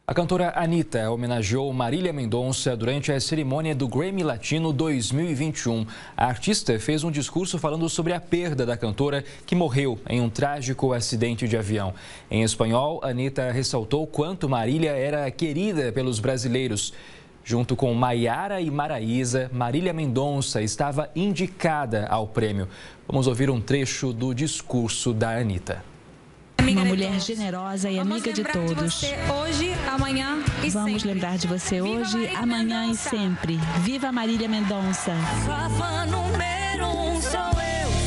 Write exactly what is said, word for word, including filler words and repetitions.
A cantora Anitta homenageou Marília Mendonça durante a cerimônia do Grammy Latino dois mil e vinte e um. A artista fez um discurso falando sobre a perda da cantora que morreu em um trágico acidente de avião. Em espanhol, Anitta ressaltou quanto Marília era querida pelos brasileiros. Junto com Maiara e Maraísa, Marília Mendonça estava indicada ao prêmio. Vamos ouvir um trecho do discurso da Anitta. Uma mulher generosa e amiga de todos. Hoje, amanhã e Vamos lembrar de você hoje, amanhã e sempre. Viva Marília Mendonça! Sua fã número um sou eu.